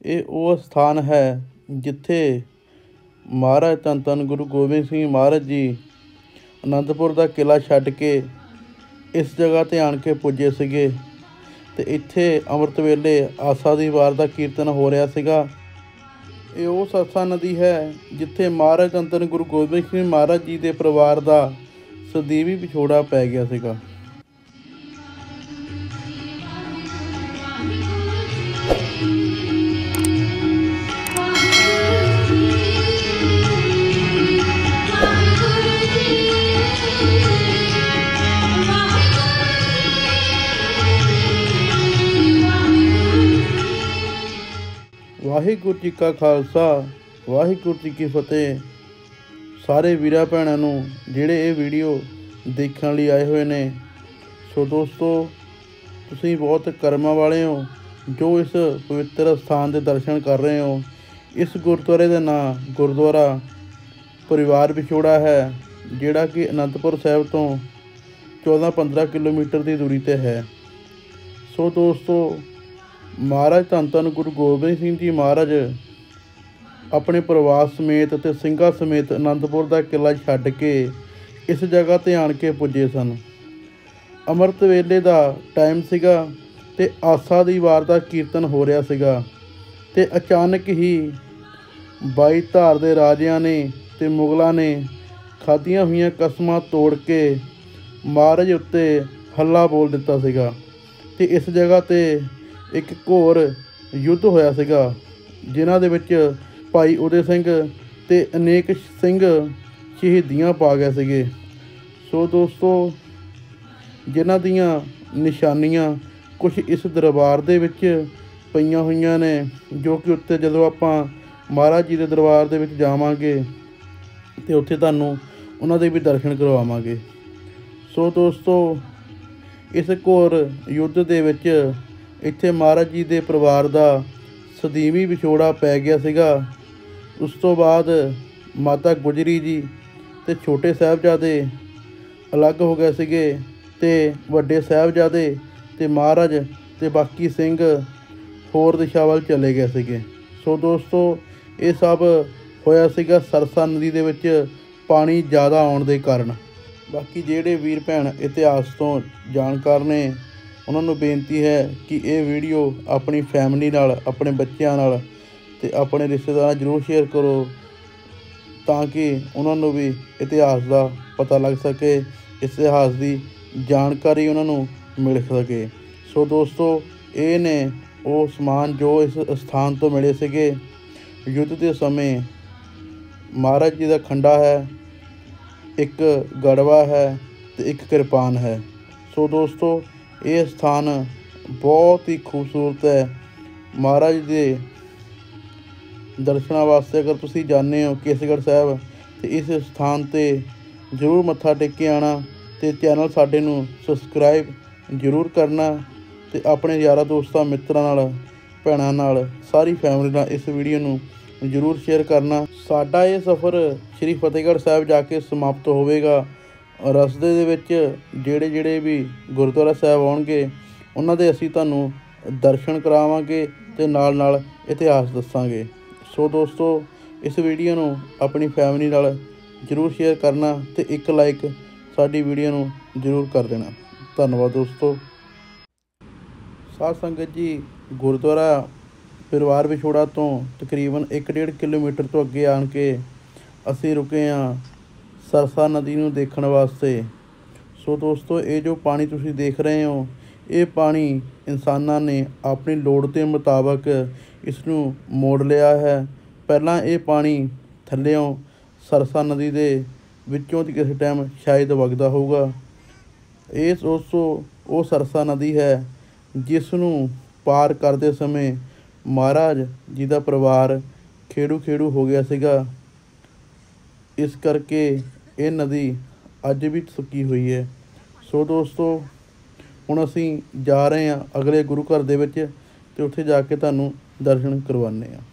ਇਹ ਉਹ ਸਥਾਨ ਹੈ ਜਿੱਥੇ ਮਹਾਰਾਜ ਧੰਨ ਧੰਨ ਗੁਰੂ ਗੋਬਿੰਦ ਸਿੰਘ ਮਹਾਰਾਜ ਜੀ ਅਨੰਦਪੁਰ ਦਾ ਕਿਲ੍ਹਾ ਛੱਡ ਕੇ ਇਸ ਜਗ੍ਹਾ 'ਤੇ ਆਣ ਕੇ ਪੁੱਜੇ ਸੀਗੇ ਅਤੇ ਇੱਥੇ ਅੰਮ੍ਰਿਤ ਵੇਲੇ ਆਸਾ ਦੀ ਵਾਰ ਦਾ ਕੀਰਤਨ ਹੋ ਰਿਹਾ ਸੀਗਾ। ਇਹ ਉਹ ਸਰਸਾ ਨਦੀ ਹੈ ਜਿੱਥੇ ਮਹਾਰਾਜ ਧੰਨ ਧੰਨ ਗੁਰੂ ਗੋਬਿੰਦ ਸਿੰਘ ਮਹਾਰਾਜ ਜੀ ਦੇ ਪਰਿਵਾਰ ਦਾ ਸਦੀਵੀ ਵਿਛੋੜਾ ਪੈ ਗਿਆ ਸੀਗਾ। ਵਾਹਿਗੁਰੂ ਜੀ ਕਾ ਖਾਲਸਾ ਵਾਹਿਗੁਰੂ ਜੀ ਕੀ ਫਤਿਹ। ਸਾਰੇ ਵੀਰਾਂ ਭੈਣਾਂ ਨੂੰ ਜਿਹੜੇ ਇਹ ਵੀਡੀਓ ਦੇਖਣ ਲਈ ਆਏ ਹੋਏ ਨੇ, ਸੋ ਦੋਸਤੋ ਤੁਸੀਂ ਬਹੁਤ ਕਰਮਾਂ ਵਾਲੇ ਹੋ ਜੋ ਇਸ ਪਵਿੱਤਰ ਸਥਾਨ ਦੇ ਦਰਸ਼ਨ ਕਰ ਰਹੇ ਹੋ। ਇਸ ਗੁਰਦੁਆਰੇ ਦਾ ਨਾਂ ਗੁਰਦੁਆਰਾ ਪਰਿਵਾਰ ਵਿਛੋੜਾ ਹੈ, ਜਿਹੜਾ ਕਿ ਅਨੰਦਪੁਰ ਸਾਹਿਬ ਤੋਂ 14-15 ਕਿਲੋਮੀਟਰ ਦੀ ਦੂਰੀ 'ਤੇ ਹੈ। ਸੋ ਦੋਸਤੋ ਮਹਾਰਾਜ ਧੰਨ ਧੰਨ ਗੁਰੂ ਗੋਬਿੰਦ ਸਿੰਘ ਜੀ ਮਹਾਰਾਜ ਆਪਣੇ ਪਰਿਵਾਰ ਸਮੇਤ ਅਤੇ ਸਿੰਘਾਂ ਸਮੇਤ ਅਨੰਦਪੁਰ ਦਾ ਕਿਲ੍ਹਾ ਛੱਡ ਕੇ ਇਸ ਜਗ੍ਹਾ 'ਤੇ ਆਣ ਕੇ ਪੁੱਜੇ ਸਨ। ਅੰਮ੍ਰਿਤ ਵੇਲੇ ਦਾ ਟਾਈਮ ਸੀਗਾ ਅਤੇ ਆਸਾ ਦੀ ਵਾਰ ਦਾ ਕੀਰਤਨ ਹੋ ਰਿਹਾ ਸੀਗਾ ਅਤੇ ਅਚਾਨਕ ਹੀ 22 ਧਾਰ ਦੇ ਰਾਜਿਆਂ ਨੇ ਅਤੇ ਮੁਗਲਾਂ ਨੇ ਖਾਧੀਆਂ ਹੋਈਆਂ ਕਸਮਾਂ ਤੋੜ ਕੇ ਮਹਾਰਾਜ ਉੱਤੇ ਹੱਲਾ ਬੋਲ ਦਿੱਤਾ ਸੀਗਾ ਅਤੇ ਇਸ ਜਗ੍ਹਾ 'ਤੇ ਇੱਕ ਘੋਰ ਯੁੱਧ ਹੋਇਆ ਸੀਗਾ, ਜਿਨ੍ਹਾਂ ਦੇ ਵਿੱਚ ਭਾਈ ਉਦੈ ਸਿੰਘ ਅਤੇ ਅਨੇਕ ਸਿੰਘ ਸ਼ਹੀਦੀਆਂ ਪਾ ਗਏ ਸੀਗੇ। ਸੋ ਦੋਸਤੋ ਜਿਨ੍ਹਾਂ ਦੀਆਂ ਨਿਸ਼ਾਨੀਆਂ ਕੁਛ ਇਸ ਦਰਬਾਰ ਦੇ ਵਿੱਚ ਪਈਆਂ ਹੋਈਆਂ ਨੇ, ਜੋ ਕਿ ਉੱਤੇ ਜਦੋਂ ਆਪਾਂ ਮਹਾਰਾਜ ਜੀ ਦੇ ਦਰਬਾਰ ਦੇ ਵਿੱਚ ਜਾਵਾਂਗੇ ਅਤੇ ਉੱਥੇ ਤੁਹਾਨੂੰ ਉਹਨਾਂ ਦੇ ਵੀ ਦਰਸ਼ਨ ਕਰਵਾਵਾਂਗੇ। ਸੋ ਦੋਸਤੋ ਇਸ ਘੋਰ ਯੁੱਧ ਦੇ ਵਿੱਚ ਇੱਥੇ ਮਹਾਰਾਜ ਜੀ ਦੇ ਪਰਿਵਾਰ ਦਾ ਸਦੀਵੀ ਵਿਛੋੜਾ ਪੈ ਗਿਆ ਸੀਗਾ। ਉਸ ਤੋਂ ਬਾਅਦ ਮਾਤਾ ਗੁਜਰੀ ਜੀ ਅਤੇ ਛੋਟੇ ਸਾਹਿਬਜ਼ਾਦੇ ਅਲੱਗ ਹੋ ਗਏ ਸੀਗੇ ਅਤੇ ਵੱਡੇ ਸਾਹਿਬਜ਼ਾਦੇ ਅਤੇ ਮਹਾਰਾਜ ਅਤੇ ਬਾਕੀ ਸਿੰਘ ਹੋਰ ਦਿਸ਼ਾ ਵੱਲ ਚਲੇ ਗਏ ਸੀਗੇ। ਸੋ ਦੋਸਤੋ ਇਹ ਸਭ ਹੋਇਆ ਸੀਗਾ ਸਰਸਾ ਨਦੀ ਦੇ ਵਿੱਚ ਪਾਣੀ ਜ਼ਿਆਦਾ ਆਉਣ ਦੇ ਕਾਰਨ। ਬਾਕੀ ਜਿਹੜੇ ਵੀਰ ਭੈਣ ਇਤਿਹਾਸ ਤੋਂ ਜਾਣਕਾਰ ਨੇ ਉਹਨਾਂ ਨੂੰ ਬੇਨਤੀ ਹੈ ਕਿ ਇਹ ਵੀਡੀਓ ਆਪਣੀ ਫੈਮਿਲੀ ਨਾਲ, ਆਪਣੇ ਬੱਚਿਆਂ ਨਾਲ ਅਤੇ ਆਪਣੇ ਰਿਸ਼ਤੇਦਾਰਾਂ ਨਾਲ ਜ਼ਰੂਰ ਸ਼ੇਅਰ ਕਰੋ, ਤਾਂ ਕਿ ਉਹਨਾਂ ਨੂੰ ਵੀ ਇਤਿਹਾਸ ਦਾ ਪਤਾ ਲੱਗ ਸਕੇ, ਇਤਿਹਾਸ ਦੀ ਜਾਣਕਾਰੀ ਉਹਨਾਂ ਨੂੰ ਮਿਲ ਸਕੇ। ਸੋ ਦੋਸਤੋ ਇਹ ਨੇ ਉਹ ਸਮਾਨ ਜੋ ਇਸ ਸਥਾਨ ਤੋਂ ਮਿਲੇ ਸੀਗੇ। ਯੁੱਧ ਦੇ ਸਮੇਂ ਮਹਾਰਾਜ ਜੀ ਦਾ ਖੰਡਾ ਹੈ, ਇੱਕ ਗੜਵਾ ਹੈ ਅਤੇ ਇੱਕ ਕਿਰਪਾਨ ਹੈ। ਸੋ ਦੋਸਤੋ ਇਹ ਸਥਾਨ ਬਹੁਤ ਹੀ ਖੂਬਸੂਰਤ ਹੈ। ਮਹਾਰਾਜ ਦੇ ਦਰਸ਼ਨਾਂ ਵਾਸਤੇ ਅਗਰ ਤੁਸੀਂ ਜਾਂਦੇ ਹੋ ਕੇਸਗੜ੍ਹ ਸਾਹਿਬ, ਅਤੇ ਇਸ ਸਥਾਨ 'ਤੇ ਜ਼ਰੂਰ ਮੱਥਾ ਟੇਕ ਕੇ ਆਉਣਾ ਅਤੇ ਚੈਨਲ ਸਾਡੇ ਨੂੰ ਸਬਸਕ੍ਰਾਈਬ ਜ਼ਰੂਰ ਕਰਨਾ ਅਤੇ ਆਪਣੇ ਯਾਰਾਂ ਦੋਸਤਾਂ ਮਿੱਤਰਾਂ ਨਾਲ, ਭੈਣਾਂ ਨਾਲ, ਸਾਰੀ ਫੈਮਿਲੀ ਨਾਲ ਇਸ ਵੀਡੀਓ ਨੂੰ ਜ਼ਰੂਰ ਸ਼ੇਅਰ ਕਰਨਾ। ਸਾਡਾ ਇਹ ਸਫ਼ਰ ਸ਼੍ਰੀ ਫਤਿਹਗੜ੍ਹ ਸਾਹਿਬ ਜਾ ਕੇ ਸਮਾਪਤ ਹੋਵੇਗਾ। ਰਸਤੇ ਦੇ ਵਿੱਚ ਜਿਹੜੇ ਵੀ ਗੁਰਦੁਆਰਾ ਸਾਹਿਬ ਆਉਣਗੇ ਉਹਨਾਂ ਦੇ ਅਸੀਂ ਤੁਹਾਨੂੰ ਦਰਸ਼ਨ ਕਰਾਵਾਂਗੇ ਅਤੇ ਨਾਲ ਇਤਿਹਾਸ ਦੱਸਾਂਗੇ। ਸੋ ਦੋਸਤੋ ਇਸ ਵੀਡੀਓ ਨੂੰ ਆਪਣੀ ਫੈਮਿਲੀ ਨਾਲ ਜ਼ਰੂਰ ਸ਼ੇਅਰ ਕਰਨਾ ਅਤੇ ਇੱਕ ਲਾਈਕ ਸਾਡੀ ਵੀਡੀਓ ਨੂੰ ਜ਼ਰੂਰ ਕਰ ਦੇਣਾ। ਧੰਨਵਾਦ ਦੋਸਤੋ। ਸਾਧ ਸੰਗਤ ਜੀ, ਗੁਰਦੁਆਰਾ ਪਰਿਵਾਰ ਵਿਛੋੜਾ ਤੋਂ ਤਕਰੀਬਨ 1-1.5 ਕਿਲੋਮੀਟਰ ਤੋਂ ਅੱਗੇ ਆਣ ਕੇ ਅਸੀਂ ਰੁਕੇ ਹਾਂ ਸਰਸਾ ਨਦੀ ਨੂੰ ਦੇਖਣ ਵਾਸਤੇ। ਸੋ ਦੋਸਤੋ ਇਹ ਜੋ ਪਾਣੀ ਤੁਸੀਂ ਦੇਖ ਰਹੇ ਹੋ, ਇਹ ਪਾਣੀ ਇਨਸਾਨਾਂ ਨੇ ਆਪਣੀ ਲੋੜ ਦੇ ਮੁਤਾਬਕ ਇਸ ਨੂੰ ਮੋੜ ਲਿਆ ਹੈ। ਪਹਿਲਾਂ ਇਹ ਪਾਣੀ ਥੱਲਿਓਂ ਸਰਸਾ ਨਦੀ ਦੇ ਵਿੱਚੋਂ ਦੀ ਕਿਸੇ ਟਾਈਮ ਸ਼ਾਇਦ ਵਗਦਾ ਹੋਊਗਾ। ਇਹ ਦੋਸਤੋ ਉਹ ਸਰਸਾ ਨਦੀ ਹੈ ਜਿਸ ਨੂੰ ਪਾਰ ਕਰਦੇ ਸਮੇਂ ਮਹਾਰਾਜ ਜੀ ਦਾ ਪਰਿਵਾਰ ਖੇੜੂ ਹੋ ਗਿਆ ਸੀਗਾ। ਇਸ ਕਰਕੇ ਇਹ ਨਦੀ ਅੱਜ ਵੀ ਸੁੱਕੀ ਹੋਈ ਹੈ। ਸੋ ਦੋਸਤੋ ਹੁਣ ਅਸੀਂ ਜਾ ਰਹੇ ਹਾਂ ਅਗਲੇ ਗੁਰੂ ਘਰ ਦੇ ਵਿੱਚ ਅਤੇ ਉੱਥੇ ਜਾ ਕੇ ਤੁਹਾਨੂੰ ਦਰਸ਼ਨ ਕਰਵਾਉਂਦੇ ਹਾਂ।